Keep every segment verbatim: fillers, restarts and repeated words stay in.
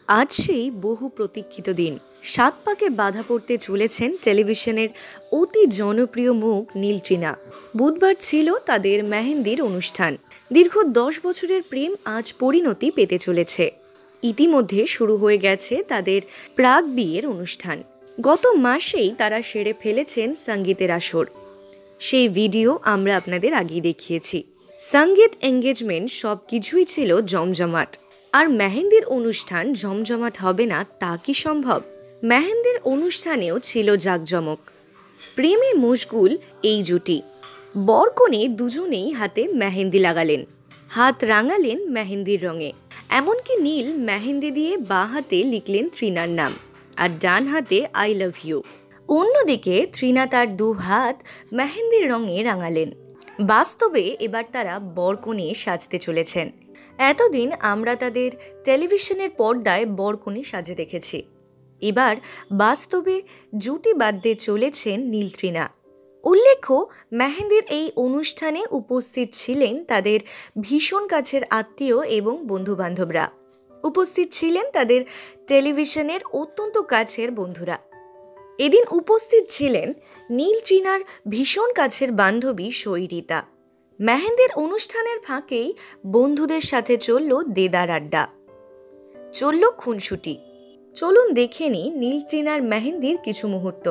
আজ সেই বহু প্রতীক্ষিত দিন। সাত পাকে বাধা পড়তে চলেছেন টেলিভিশনের অতি জনপ্রিয় মুখ নীল তৃণা। বুধবার ছিল তাদের মেহেন্দির অনুষ্ঠান। দীর্ঘ দশ বছরের প্রেম আজ পরিণতি পেতে চলেছে। ইতিমধ্যে শুরু হয়ে গেছে তাদের প্রাক বিয়ের অনুষ্ঠান। গত মাসেই তারা সেরে ফেলেছেন সঙ্গীতের আসর। সেই ভিডিও আমরা আপনাদের আগেই দেখিয়েছি। সঙ্গীত এঙ্গেজমেন্ট সব কিছুই ছিল জমজমাট। আর মেহেন্দির অনুষ্ঠান জমজমাট হবে না তা কি সম্ভব? মেহেন্দির অনুষ্ঠানেও ছিল জাঁকজমক। প্রেমে মশগুল এই জুটি। বরকনে দুজনেই হাতে মেহেন্দি লাগালেন, হাত রাঙালেন মেহেন্দির রঙে। এমনকি নীল মেহেন্দি দিয়ে বাঁ হাতে লিখলেন তৃণার নাম, আর ডান হাতে আই লাভ ইউ। অন্যদিকে তৃণা তার দু হাত মেহেন্দির রঙে রাঙালেন। বাস্তবে এবার তারা বরকনে সাজতে চলেছেন। এতদিন আমরা তাদের টেলিভিশনের পর্দায় বরকনে সাজে দেখেছি। এবার বাস্তবে জুটি বাঁধতে চলেছেন নীল তৃণা। উল্লেখ্য, মেহেন্দির এই অনুষ্ঠানে উপস্থিত ছিলেন তাদের ভীষণ কাছের আত্মীয় এবং বন্ধুবান্ধবরা। উপস্থিত ছিলেন তাদের টেলিভিশনের অত্যন্ত কাছের বন্ধুরা। এদিন উপস্থিত ছিলেন নীল তৃণার ভীষণ কাছের বান্ধবী সৈরিতা। মেহেন্দির অনুষ্ঠানের ফাঁকেই বন্ধুদের সাথে চলল দেদার আড্ডা, চলল খুনসুটি। চলুন দেখে নিই নীল তৃণার মেহেন্দির কিছু মুহূর্ত।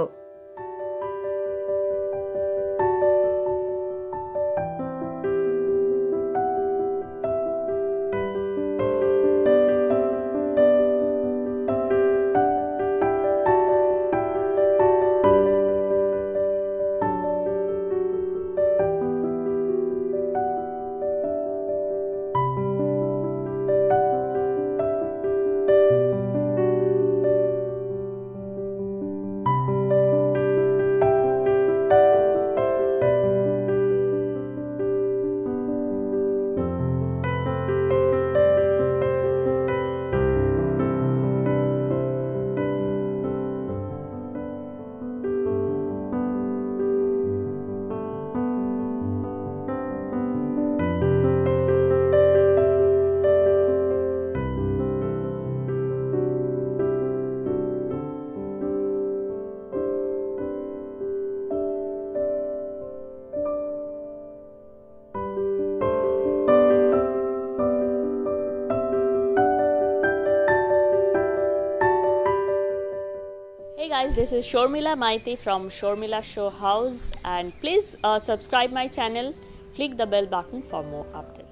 Hey guys, this is Shormila Maiti from Shormila Show House, and please uh, subscribe my channel, click the bell button for more updates.